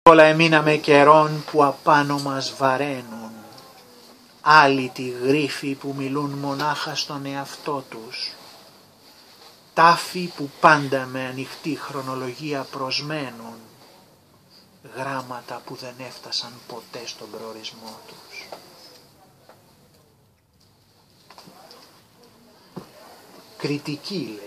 Όλα εμείναμε καιρών που απάνω μας βαραίνουν, άλυτοι γρίφοι που μιλούν μονάχα στον εαυτό τους, τάφοι που πάντα με ανοιχτή χρονολογία προσμένουν, γράμματα που δεν έφτασαν ποτέ στον προορισμό τους. Κριτική, λέει.